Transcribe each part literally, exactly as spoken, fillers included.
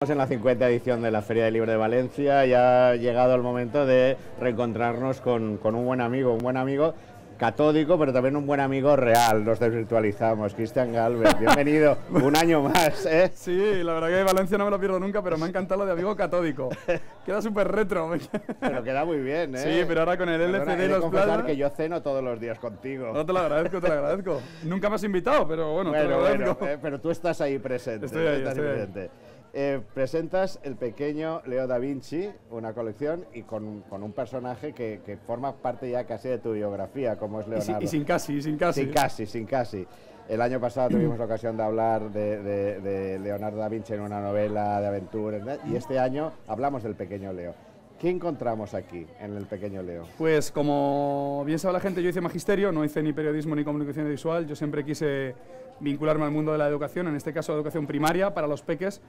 En la cincuenta edición de la Feria del Libro de Valencia ya ha llegado el momento de reencontrarnos con, con un buen amigo, un buen amigo catódico, pero también un buen amigo real. Nos desvirtualizamos. Cristian Galvez, bienvenido un año más, ¿eh? Sí, la verdad que Valencia no me lo pierdo nunca, pero me ha encantado lo de amigo catódico. Queda súper retro. Pero queda muy bien, ¿eh? Sí, pero ahora con el L C D y los plasmas... que yo ceno todos los días contigo. No, te lo agradezco, te lo agradezco. Nunca me has invitado, pero bueno, bueno te lo agradezco. Bueno, eh, pero tú estás ahí presente. Estoy ahí, estás estoy ahí presente. Eh, presentas El pequeño Leo da Vinci, una colección y con, con un personaje que, que forma parte ya casi de tu biografía, como es Leonardo. Y, y sin casi, y sin casi. Sin casi, sin casi. El año pasado tuvimos la ocasión de hablar de, de, de Leonardo da Vinci en una novela de aventuras, ¿verdad? Y este año hablamos del pequeño Leo. ¿Qué encontramos aquí, en El pequeño Leo? Pues como bien sabe la gente, yo hice magisterio, no hice ni periodismo ni comunicación visual, yo siempre quise vincularme al mundo de la educación, en este caso educación primaria para los peques.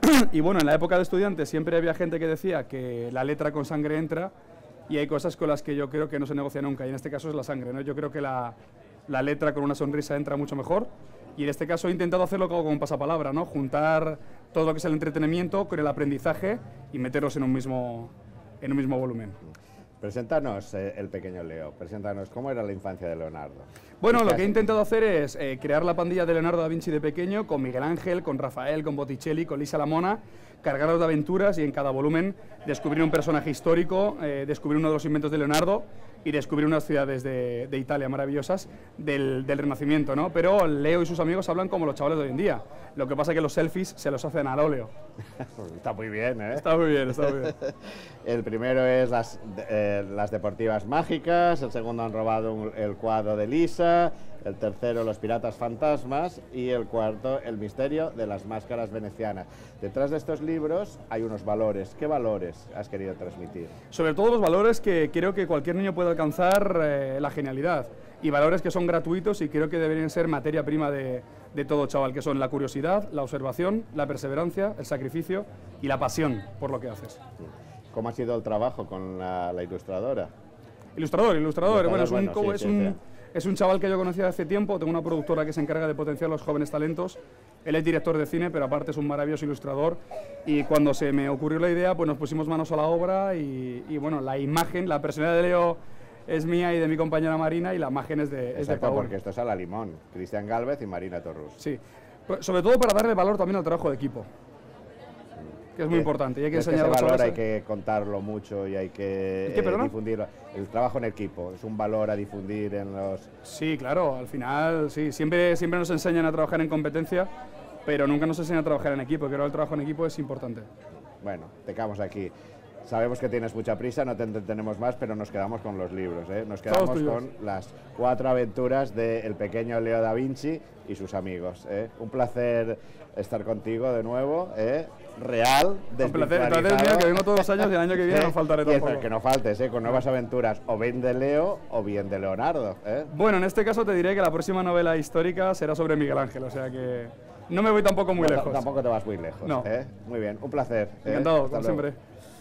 Y bueno, en la época de estudiantes siempre había gente que decía que la letra con sangre entra y hay cosas con las que yo creo que no se negocia nunca, y en este caso es la sangre, ¿no? Yo creo que la, la letra con una sonrisa entra mucho mejor, y en este caso he intentado hacerlo como con pasapalabra, ¿no? Juntar todo lo que es el entretenimiento con el aprendizaje y meterlos en un mismo, en un mismo volumen. Preséntanos eh, El pequeño Leo, preséntanos cómo era la infancia de Leonardo. Bueno, lo que he intentado hacer es eh, crear la pandilla de Leonardo da Vinci de pequeño, con Miguel Ángel, con Rafael, con Botticelli, con Lisa Lamona, cargados de aventuras y en cada volumen descubrir un personaje histórico, eh, descubrir uno de los inventos de Leonardo y descubrir unas ciudades de, de Italia maravillosas del, del Renacimiento, ¿no? Pero Leo y sus amigos hablan como los chavales de hoy en día. Lo que pasa es que los selfies se los hacen al óleo. Está muy bien, ¿eh? Está muy bien, está muy bien. El primero es las, eh, las deportivas mágicas, el segundo han robado un, el cuadro de Lisa, el tercero Los piratas fantasmas y el cuarto El misterio de las máscaras venecianas. Detrás de estos libros hay unos valores. ¿Qué valores has querido transmitir? Sobre todo los valores que creo que cualquier niño puede alcanzar, eh, la genialidad, y valores que son gratuitos y creo que deberían ser materia prima de, de todo chaval, que son la curiosidad, la observación, la perseverancia, el sacrificio y la pasión por lo que haces. ¿Cómo ha sido el trabajo con la, la ilustradora? Ilustrador, ilustrador, ilustrador bueno, es un, bueno, sí, es, sí, un, sí. es un chaval que yo conocí hace tiempo, tengo una productora que se encarga de potenciar los jóvenes talentos, él es director de cine, pero aparte es un maravilloso ilustrador, y cuando se me ocurrió la idea, pues nos pusimos manos a la obra y, y bueno, la imagen, la personalidad de Leo es mía y de mi compañera Marina, y la imagen es de, es de Paul. Porque esto es a la limón, Cristian Galvez y Marina Torrus. Sí, sobre todo para darle valor también al trabajo de equipo, que es muy importante y hay que enseñarlo. Ese valor hay que contarlo mucho y hay que ¿Qué, eh, difundirlo. El trabajo en equipo es un valor a difundir en los... Sí, claro, al final, sí, siempre, siempre nos enseñan a trabajar en competencia, pero nunca nos enseñan a trabajar en equipo, creo que el trabajo en equipo es importante. Bueno, te quedamos aquí. Sabemos que tienes mucha prisa, no te entretenemos más, pero nos quedamos con los libros, ¿eh? Nos quedamos con las cuatro aventuras de El pequeño Leo da Vinci y sus amigos, ¿eh? Un placer estar contigo de nuevo, ¿eh? Real, un placer, un placer mío, que vengo todos los años y el año que viene no faltaré tampoco. Que no faltes, ¿eh? Con nuevas aventuras, o bien de Leo o bien de Leonardo, ¿eh? Bueno, en este caso te diré que la próxima novela histórica será sobre Miguel Ángel, o sea que no me voy tampoco muy no, lejos. Tampoco te vas muy lejos, no. ¿eh? Muy bien, un placer. Encantado, ¿eh? como siempre.